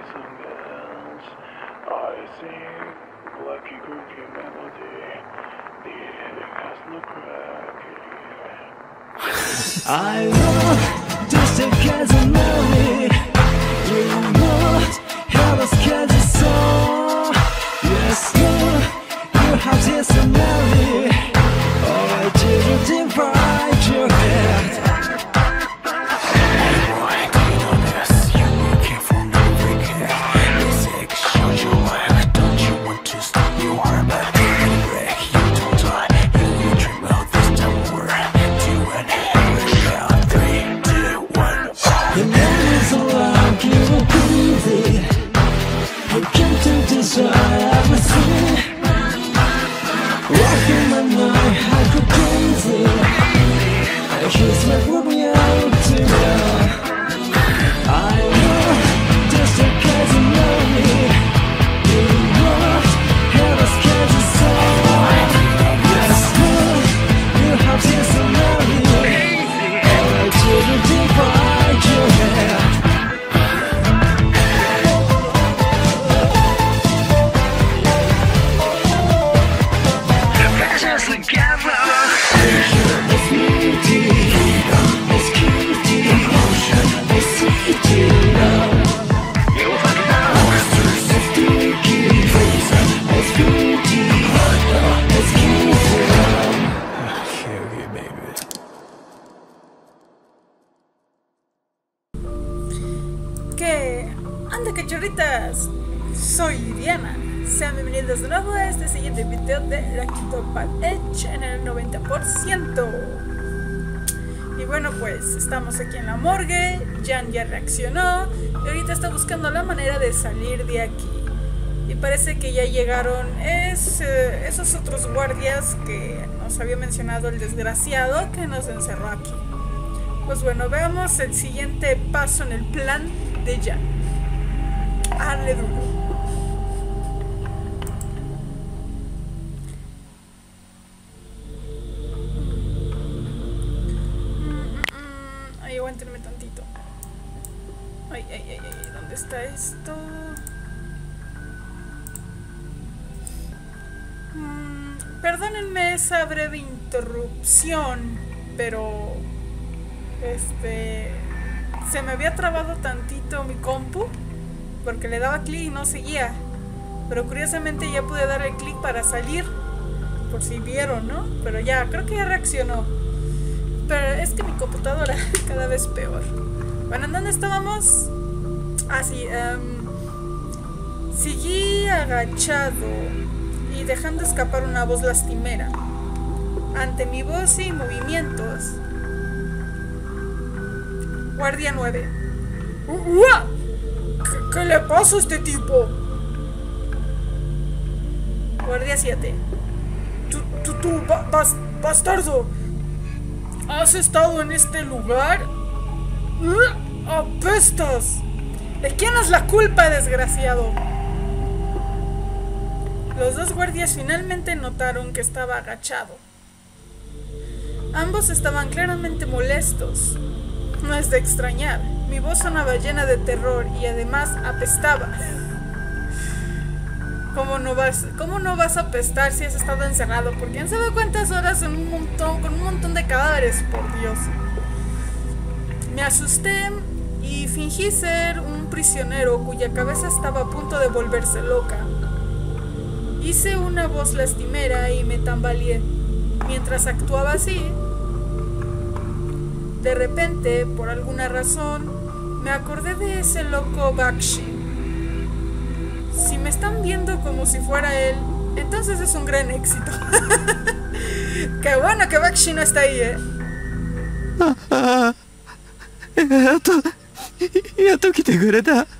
songs. I sing lucky groovy melody. The ending has no crack. I love just a casualty. You want have a schedule song. Yes, you have this melody. Oh, I didn't divide your head. ¡Anda, cachorritas! Soy Diana. Sean bienvenidos de nuevo a este siguiente video de Rakitopal Edge en el 90%. Y bueno, pues estamos aquí en la morgue. Jan ya reaccionó y ahorita está buscando la manera de salir de aquí. Y parece que ya llegaron esos otros guardias que nos había mencionado el desgraciado que nos encerró aquí. Pues bueno, veamos el siguiente paso en el plan de Jan. Hazle duro. Ay, aguántenme tantito. Ay, ¿dónde está esto? Perdónenme esa breve interrupción, pero se me había trabado tantito mi compu porque le daba clic y no seguía, pero curiosamente ya pude darle clic para salir, por si vieron, ¿no? Pero ya, creo que ya reaccionó, pero es que mi computadora cada vez peor. Bueno, ¿en dónde estábamos? Ah, sí, seguí agachado y dejando escapar una voz lastimera. Ante mi voz y movimientos, Guardia 9. ¿Qué le pasa a este tipo? Guardia 7. Tú, bastardo. ¿Has estado en este lugar? ¡Apestas! ¿De quién es la culpa, desgraciado? Los dos guardias finalmente notaron que estaba agachado. Ambos estaban claramente molestos. No es de extrañar, mi voz sonaba llena de terror y además apestaba. ¿Cómo no vas a apestar si has estado encerrado por quién sabe cuántas horas con un montón de cadáveres, por Dios? Me asusté y fingí ser un prisionero cuya cabeza estaba a punto de volverse loca. Hice una voz lastimera y me tambaleé. Mientras actuaba así, de repente, por alguna razón, me acordé de ese loco Bakshi. Si me están viendo como si fuera él, entonces es un gran éxito. Qué bueno que Bakshi no está ahí, ¿eh? やっと来てくれた。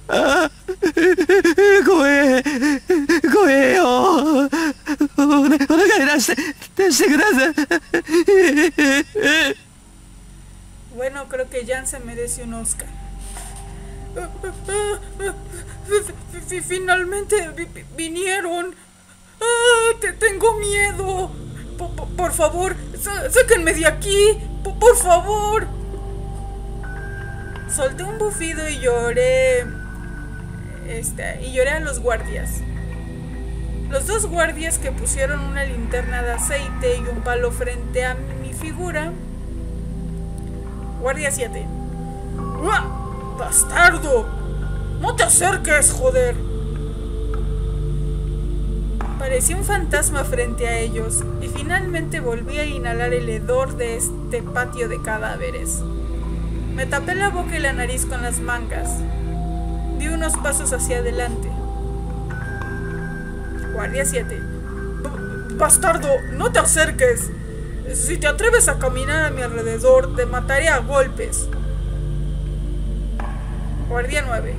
声よ。お願い出してください。 Bueno, creo que Jan se merece un Oscar. Finalmente vinieron. Tengo miedo. Por favor, sáquenme de aquí. Por favor. Solté un bufido y lloré. y lloré a los guardias. Los dos guardias que pusieron una linterna de aceite y un palo frente a mi figura. Guardia 7. ¡Uah! ¡Bastardo! ¡No te acerques, joder! Parecía un fantasma frente a ellos, y finalmente volví a inhalar el hedor de este patio de cadáveres. Me tapé la boca y la nariz con las mangas. Di unos pasos hacia adelante. Guardia 7. ¡Bastardo! ¡No te acerques! Si te atreves a caminar a mi alrededor, te mataré a golpes. Guardia 9.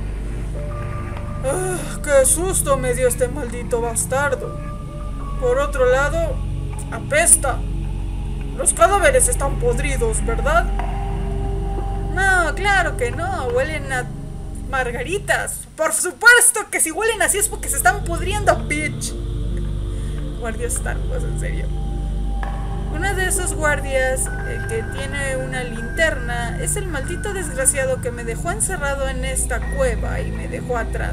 ¡Qué susto me dio este maldito bastardo! Por otro lado, apesta. Los cadáveres están podridos, ¿verdad? No, claro que no. Huelen a margaritas. Por supuesto que si huelen así es porque se están pudriendo, bitch. Guardias Star Wars, en serio. Uno de esos guardias que tiene una linterna es el maldito desgraciado que me dejó encerrado en esta cueva y me dejó atrás.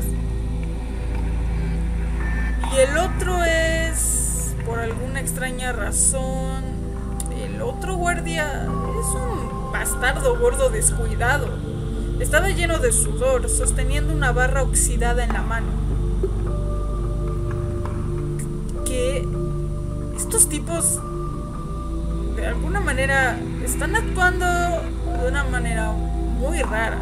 Y el otro es, por alguna extraña razón, el otro guardia es un bastardo gordo descuidado. Estaba lleno de sudor, sosteniendo una barra oxidada en la mano. Que estos tipos de alguna manera están actuando de una manera muy rara.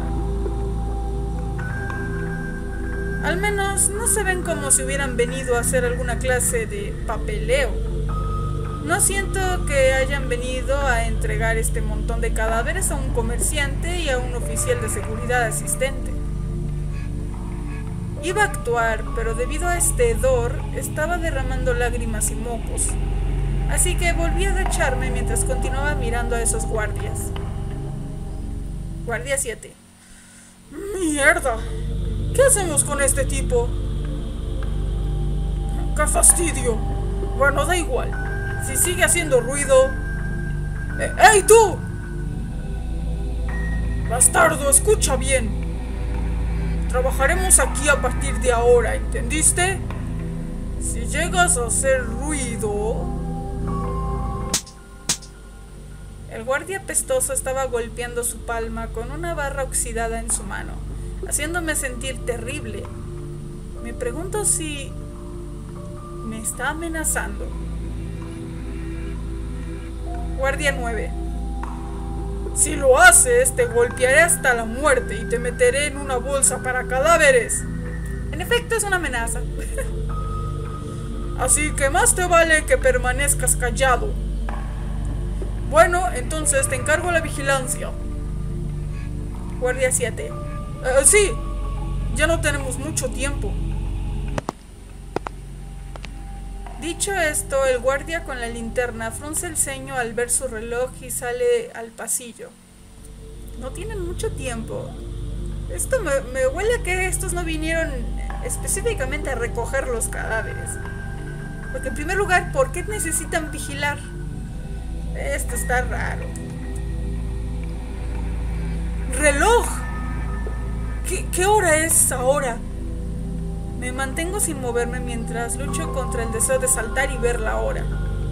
Al menos no se ven como si hubieran venido a hacer alguna clase de papeleo. No siento que hayan venido a entregar este montón de cadáveres a un comerciante y a un oficial de seguridad asistente. Iba a actuar, pero debido a este hedor estaba derramando lágrimas y mocos. Así que volví a agacharme mientras continuaba mirando a esos guardias. Guardia 7. ¡Mierda! ¿Qué hacemos con este tipo? ¡Qué fastidio! Bueno, da igual. Si sigue haciendo ruido... ¡Ey, tú! Bastardo, escucha bien. Trabajaremos aquí a partir de ahora, ¿entendiste? Si llegas a hacer ruido... El guardia pestoso estaba golpeando su palma con una barra oxidada en su mano, haciéndome sentir terrible. Me pregunto si me está amenazando. Guardia 9. Si lo haces, te golpearé hasta la muerte y te meteré en una bolsa para cadáveres. En efecto, es una amenaza. Así que más te vale que permanezcas callado. Bueno, entonces te encargo la vigilancia. Guardia 7. Sí, ya no tenemos mucho tiempo. Dicho esto, el guardia con la linterna frunce el ceño al ver su reloj y sale al pasillo. No tienen mucho tiempo. Esto me huele a que estos no vinieron específicamente a recoger los cadáveres. Porque en primer lugar, ¿por qué necesitan vigilar? Esto está raro. ¡Reloj! ¿Qué hora es ahora? Me mantengo sin moverme mientras lucho contra el deseo de saltar y ver la hora.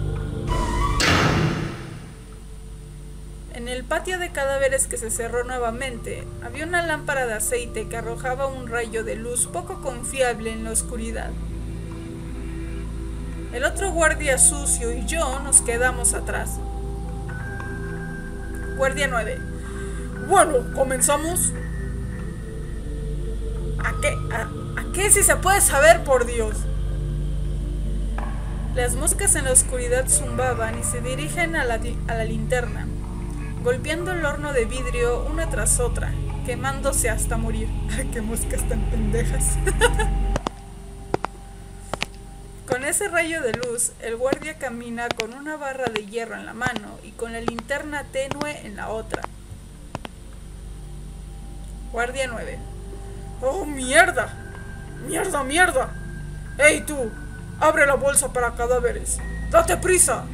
En el patio de cadáveres que se cerró nuevamente, había una lámpara de aceite que arrojaba un rayo de luz poco confiable en la oscuridad. El otro guardia sucio y yo nos quedamos atrás. Guardia 9. Bueno, ¿comenzamos? ¿A qué si se puede saber, por Dios? Las moscas en la oscuridad zumbaban y se dirigen a la linterna, golpeando el horno de vidrio una tras otra, quemándose hasta morir. ¡Qué moscas tan pendejas! Con ese rayo de luz, el guardia camina con una barra de hierro en la mano y con la linterna tenue en la otra. Guardia 9. ¡Oh, mierda! ¡Mierda, mierda! ¡Ey, tú! ¡Abre la bolsa para cadáveres! ¡Date prisa!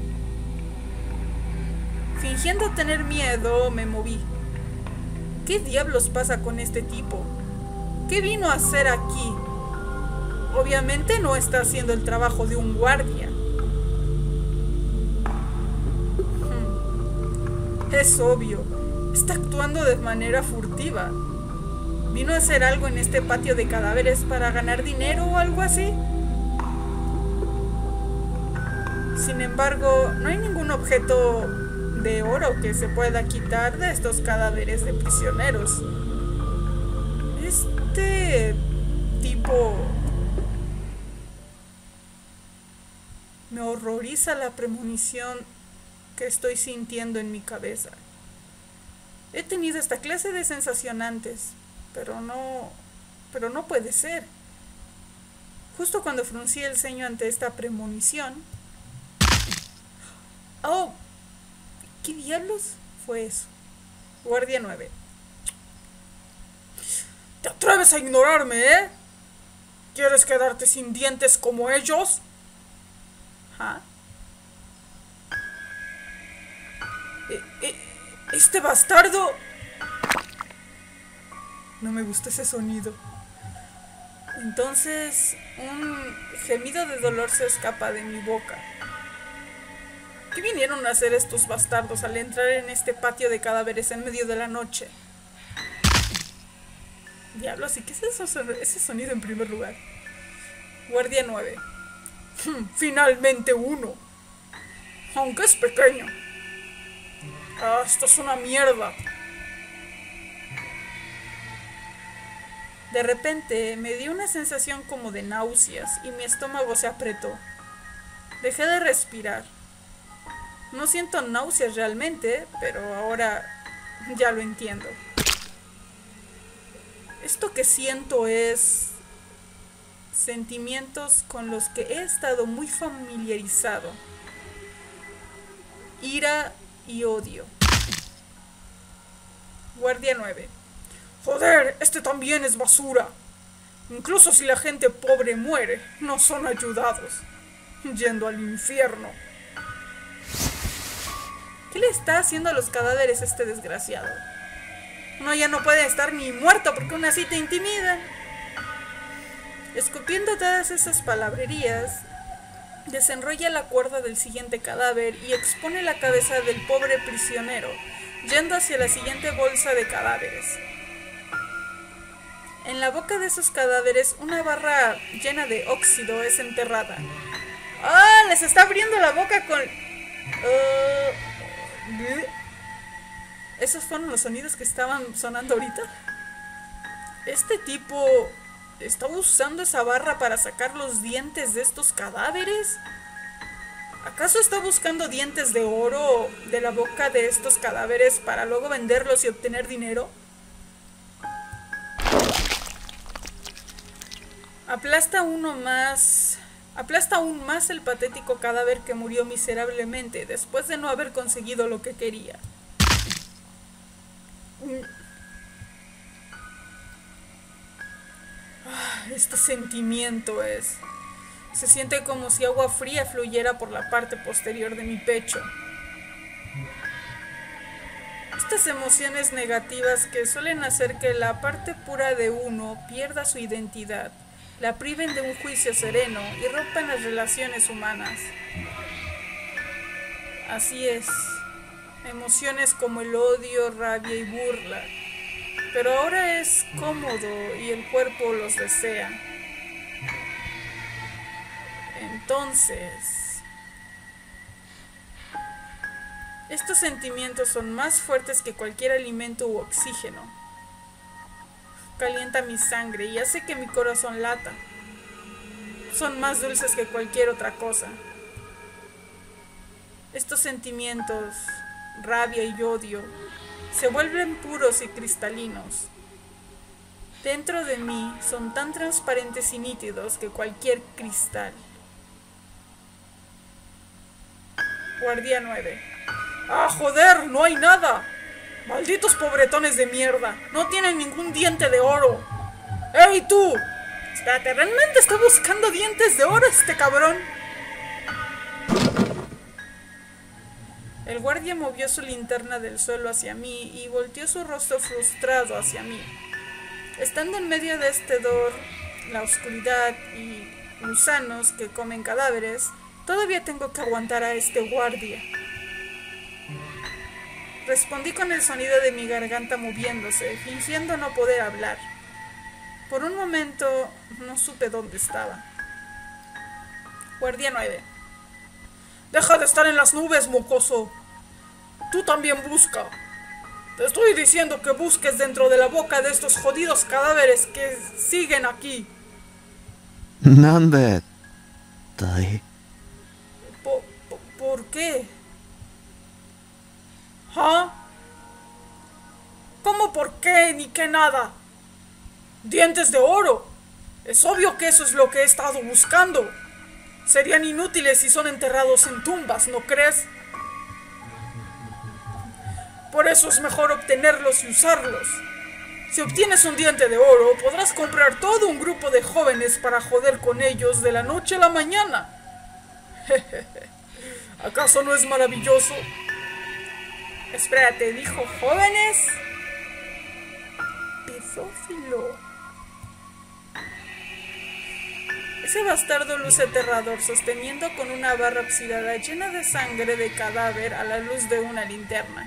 Fingiendo tener miedo, me moví. ¿Qué diablos pasa con este tipo? ¿Qué vino a hacer aquí? Obviamente no está haciendo el trabajo de un guardia. Es obvio, está actuando de manera furtiva. ¿Vino a hacer algo en este patio de cadáveres para ganar dinero o algo así? Sin embargo, no hay ningún objeto de oro que se pueda quitar de estos cadáveres de prisioneros. Este tipo... Me horroriza la premonición que estoy sintiendo en mi cabeza. He tenido esta clase de sensación antes, pero no puede ser. Justo cuando fruncí el ceño ante esta premonición... ¡Oh! ¿Qué diablos fue eso? Guardia 9. ¿Te atreves a ignorarme, eh? ¿Quieres quedarte sin dientes como ellos? ¿Ah? Este bastardo... No me gusta ese sonido. Entonces, un gemido de dolor se escapa de mi boca. ¿Qué vinieron a hacer estos bastardos al entrar en este patio de cadáveres en medio de la noche? Diablos, ¿y qué es ese sonido en primer lugar? Guardia 9. Finalmente uno. Aunque es pequeño. Ah, esto es una mierda. De repente me dio una sensación como de náuseas y mi estómago se apretó. Dejé de respirar. No siento náuseas realmente, pero ahora ya lo entiendo. Esto que siento es sentimientos con los que he estado muy familiarizado. Ira y odio. Guardia 9. Joder, este también es basura. Incluso si la gente pobre muere, no son ayudados. Yendo al infierno. ¿Qué le está haciendo a los cadáveres este desgraciado? Uno ya no puede estar ni muerto porque aún así te intimidan. Escupiendo todas esas palabrerías, desenrolla la cuerda del siguiente cadáver y expone la cabeza del pobre prisionero, yendo hacia la siguiente bolsa de cadáveres. En la boca de esos cadáveres, una barra llena de óxido es enterrada. ¡Ah! Les está abriendo la boca con... ¿Esos fueron los sonidos que estaban sonando ahorita? Este tipo está usando esa barra para sacar los dientes de estos cadáveres. ¿Acaso está buscando dientes de oro de la boca de estos cadáveres para luego venderlos y obtener dinero? Aplasta aún más el patético cadáver que murió miserablemente después de no haber conseguido lo que quería. Este sentimiento se siente como si agua fría fluyera por la parte posterior de mi pecho. Estas emociones negativas que suelen hacer que la parte pura de uno pierda su identidad, la priven de un juicio sereno y rompan las relaciones humanas. Así es, emociones como el odio, rabia y burla. Pero ahora es cómodo y el cuerpo los desea. Entonces, estos sentimientos son más fuertes que cualquier alimento u oxígeno. Calienta mi sangre y hace que mi corazón lata. Son más dulces que cualquier otra cosa. Estos sentimientos, rabia y odio, se vuelven puros y cristalinos. Dentro de mí son tan transparentes y nítidos que cualquier cristal. Guardia 9. ¡Ah, joder! ¡No hay nada! ¡Malditos pobretones de mierda! ¡No tienen ningún diente de oro! ¡Ey, tú! Espérate, ¿realmente está buscando dientes de oro este cabrón? El guardia movió su linterna del suelo hacia mí y volteó su rostro frustrado hacia mí. Estando en medio de este hedor, la oscuridad y gusanos que comen cadáveres, todavía tengo que aguantar a este guardia. Respondí con el sonido de mi garganta moviéndose, fingiendo no poder hablar. Por un momento no supe dónde estaba. Guardia 9. Deja de estar en las nubes, mocoso. Tú también busca. Te estoy diciendo que busques dentro de la boca de estos jodidos cadáveres que siguen aquí. なんでだい ¿Por qué? ¿Ah? ¿Cómo por qué ni qué nada? Dientes de oro. Es obvio que eso es lo que he estado buscando. Serían inútiles si son enterrados en tumbas, ¿no crees? Por eso es mejor obtenerlos y usarlos. Si obtienes un diente de oro, podrás comprar todo un grupo de jóvenes para joder con ellos de la noche a la mañana. ¿Acaso no es maravilloso? Espérate, ¿dijo jóvenes? Pedófilo. Ese bastardo luce aterrador, sosteniendo con una barra oxidada llena de sangre de cadáver a la luz de una linterna.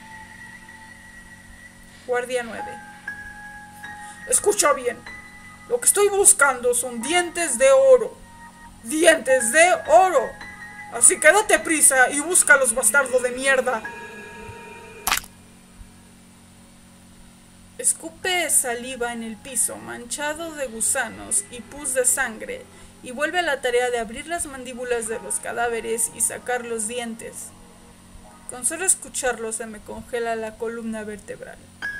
Guardia 9. Escucha bien. Lo que estoy buscando son dientes de oro. ¡Dientes de oro! Así que date prisa y búscalos, bastardo de mierda. Escupe saliva en el piso, manchado de gusanos y pus de sangre, y vuelve a la tarea de abrir las mandíbulas de los cadáveres y sacar los dientes. Con solo escucharlo se me congela la columna vertebral.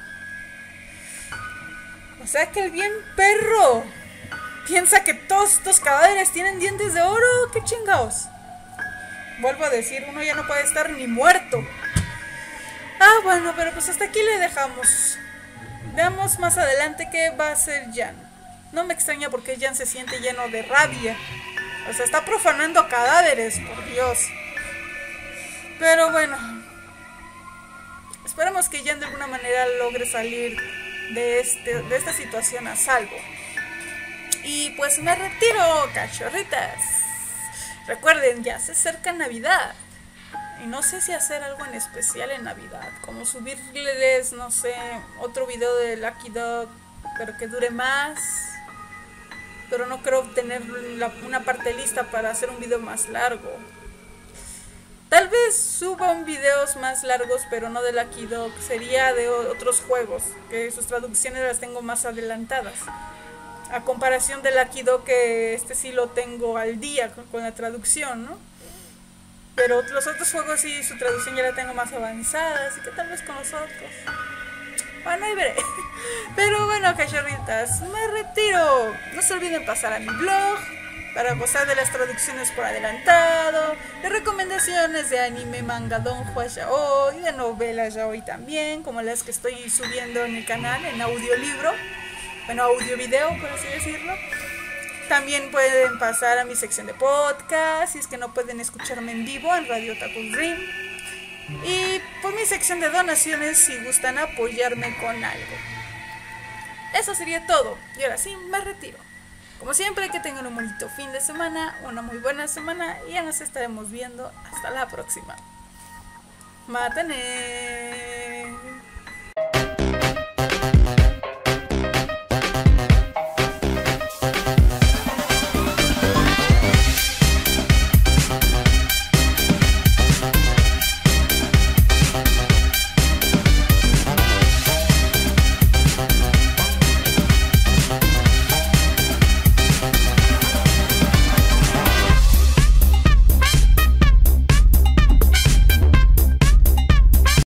O sea que el bien perro piensa que todos estos cadáveres tienen dientes de oro. ¡Qué chingados! Vuelvo a decir, uno ya no puede estar ni muerto. Ah, bueno, pero pues hasta aquí le dejamos. Veamos más adelante qué va a hacer Jan. No me extraña porque Jan se siente lleno de rabia. O sea, está profanando cadáveres, por Dios. Pero bueno, esperemos que Jan de alguna manera logre salir de esta situación a salvo. Y pues me retiro, cachorritas. Recuerden, ya se acerca Navidad. Y no sé si hacer algo en especial en Navidad, como subirles, no sé, otro video de Lucky Dog, pero que dure más. Pero no creo tener una parte lista para hacer un video más largo. Tal vez suba un videos más largos, pero no de Lucky Dog. Sería de otros juegos, que sus traducciones las tengo más adelantadas. A comparación de Lucky Dog, que este sí lo tengo al día con la traducción, ¿no? Pero los otros juegos sí, su traducción ya la tengo más avanzada, así que tal vez con los otros. Bueno, ahí veré. Pero bueno, cachorritas, me retiro. No se olviden pasar a mi blog para gozar de las traducciones por adelantado, de recomendaciones de anime, manga, donghua, yaoi, y de novelas yaoi también, como las que estoy subiendo en el canal en audiolibro, bueno, audio video, por así decirlo. También pueden pasar a mi sección de podcast, si es que no pueden escucharme en vivo en Radio Otaku Dream. Y por mi sección de donaciones si gustan apoyarme con algo. Eso sería todo. Y ahora sí, me retiro. Como siempre, que tengan un bonito fin de semana, una muy buena semana y ya nos estaremos viendo hasta la próxima. ¡Matane!